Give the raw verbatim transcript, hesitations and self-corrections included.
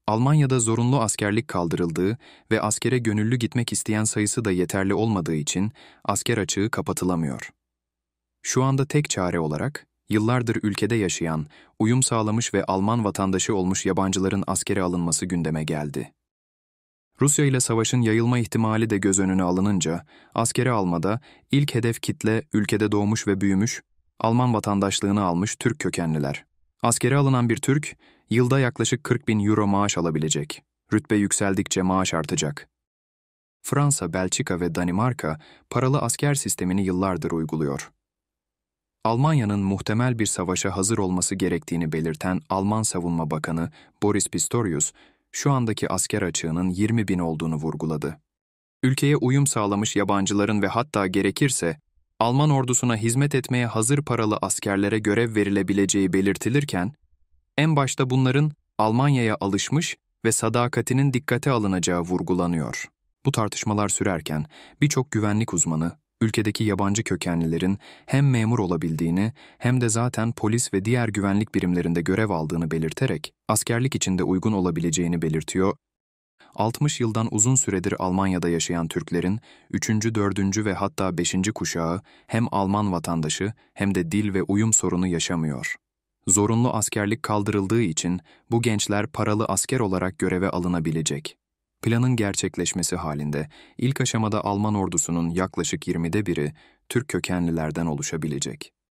Almanya'da zorunlu askerlik kaldırıldığı ve askere gönüllü gitmek isteyen sayısı da yeterli olmadığı için asker açığı kapatılamıyor. Şu anda tek çare olarak, yıllardır ülkede yaşayan, uyum sağlamış ve Alman vatandaşı olmuş yabancıların askere alınması gündeme geldi. Rusya ile savaşın yayılma ihtimali de göz önüne alınınca, askere almada ilk hedef kitle ülkede doğmuş ve büyümüş, Alman vatandaşlığını almış Türk kökenliler. Askere alınan bir Türk, yılda yaklaşık kırk bin euro maaş alabilecek. Rütbe yükseldikçe maaş artacak. Fransa, Belçika ve Danimarka, paralı asker sistemini yıllardır uyguluyor. Almanya'nın muhtemel bir savaşa hazır olması gerektiğini belirten Alman Savunma Bakanı Boris Pistorius, şu andaki asker açığının yirmi bin olduğunu vurguladı. Ülkeye uyum sağlamış yabancıların ve hatta gerekirse, Alman ordusuna hizmet etmeye hazır paralı askerlere görev verilebileceği belirtilirken, en başta bunların Almanya'ya alışmış ve sadakatinin dikkate alınacağı vurgulanıyor. Bu tartışmalar sürerken birçok güvenlik uzmanı, ülkedeki yabancı kökenlilerin hem memur olabildiğini hem de zaten polis ve diğer güvenlik birimlerinde görev aldığını belirterek askerlik için de uygun olabileceğini belirtiyor. altmış yıldan uzun süredir Almanya'da yaşayan Türklerin üçüncü, dördüncü ve hatta beşinci kuşağı hem Alman vatandaşı hem de dil ve uyum sorunu yaşamıyor. Zorunlu askerlik kaldırıldığı için bu gençler paralı asker olarak göreve alınabilecek. Planın gerçekleşmesi halinde ilk aşamada Alman ordusunun yaklaşık yirmide biri Türk kökenlilerden oluşabilecek.